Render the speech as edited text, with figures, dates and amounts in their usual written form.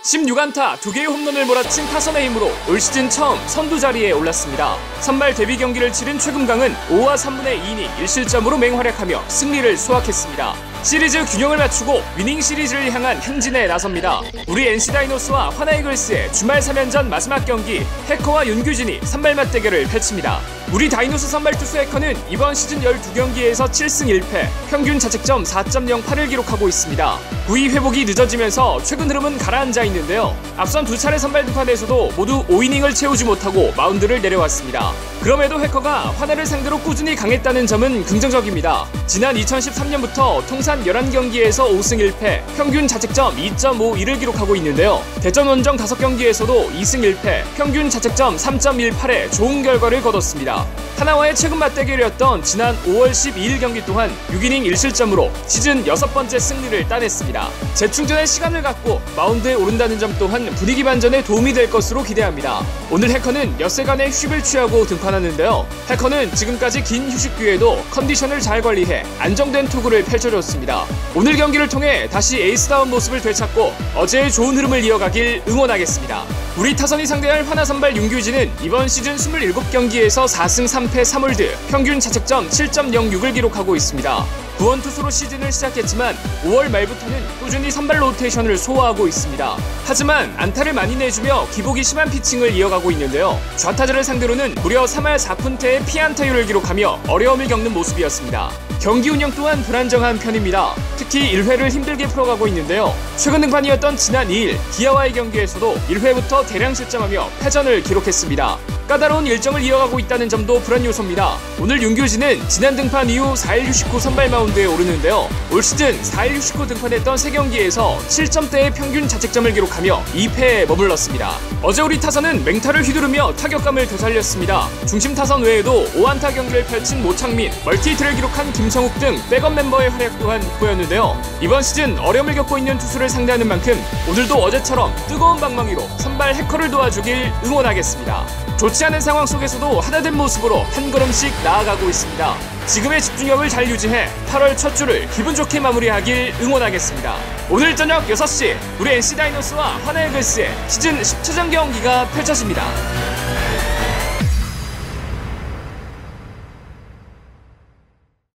16안타 2개의 홈런을 몰아친 타선의 힘으로 올 시즌 처음 선두 자리에 올랐습니다. 선발 데뷔 경기를 치른 최금강은 5와 3분의 2이닝 1실점으로 맹활약하며 승리를 수확했습니다. 시리즈 균형을 맞추고 위닝 시리즈를 향한 행진에 나섭니다. 우리 NC 다이노스와 하나이글스의 주말 3연전 마지막 경기, 해커와 윤규진이 선발 맞대결을 펼칩니다. 우리 다이노스 선발 투수 해커는 이번 시즌 12경기에서 7승 1패, 평균 자책점 4.08을 기록하고 있습니다. 부위 회복이 늦어지면서 최근 흐름은 가라앉아 있는데요. 앞선 두 차례 선발 등판에서도 모두 5이닝을 채우지 못하고 마운드를 내려왔습니다. 그럼에도 해커가 하나를 상대로 꾸준히 강했다는 점은 긍정적입니다. 지난 2013년부터 통산 11경기에서 5승 1패, 평균 자책점 2.51을 기록하고 있는데요. 대전 원정 5경기에서도 2승 1패, 평균 자책점 3.18에 좋은 결과를 거뒀습니다. 하나와의 최근 맞대결이었던 지난 5월 12일 경기 또한 6이닝 1실점으로 시즌 6번째 승리를 따냈습니다. 재충전의 시간을 갖고 마운드에 오른다는 점 또한 분위기 반전에 도움이 될 것으로 기대합니다. 오늘 해커는 엿새간의 휴식을 취하고 등판하는데요. 해커는 지금까지 긴 휴식 뒤에도 컨디션을 잘 관리해 안정된 투구를 펼쳐줬습니다. 오늘 경기를 통해 다시 에이스다운 모습을 되찾고 어제의 좋은 흐름을 이어가길 응원하겠습니다. 우리 타선이 상대할 하나 선발 윤규진은 이번 시즌 27경기에서 4승 3패 3홀드, 평균 자책점 7.06을 기록하고 있습니다. 구원 투수로 시즌을 시작했지만 5월 말부터는 꾸준히 선발 로테이션을 소화하고 있습니다. 하지만 안타를 많이 내주며 기복이 심한 피칭을 이어가고 있는데요. 좌타자를 상대로는 무려 3할 4푼태의 피안타율을 기록하며 어려움을 겪는 모습이었습니다. 경기 운영 또한 불안정한 편입니다. 특히 1회를 힘들게 풀어가고 있는데요. 최근 등판이었던 지난 2일 기아와의 경기에서도 1회부터 대량 실점하며 패전을 기록했습니다. 까다로운 일정을 이어가고 있다는 점도 불안 요소입니다. 오늘 윤규진은 지난 등판 이후 4일 휴식 후 선발 마운드에 오르는데요. 올 시즌 4일 휴식 후 등판했던 3경기에서 7점대의 평균 자책점을 기록하며 2패에 머물렀습니다. 어제 우리 타선은 맹타를 휘두르며 타격감을 되살렸습니다. 중심 타선 외에도 5안타 경기를 펼친 모창민, 멀티히트를 기록한 김성욱 등 백업 멤버의 활약 또한 보였는데요. 이번 시즌 어려움을 겪고 있는 투수를 상대하는 만큼 오늘도 어제처럼 뜨거운 방망이로 선발 해커를 도와주길 응원하겠습니다. 좋지 않은 상황 속에서도 하나된 모습으로 한 걸음씩 나아가고 있습니다. 지금의 집중력을 잘 유지해 8월 첫 주를 기분 좋게 마무리하길 응원하겠습니다. 오늘 저녁 6시 우리 NC 다이노스와 하나이글스의 시즌 10차전 경기가 펼쳐집니다.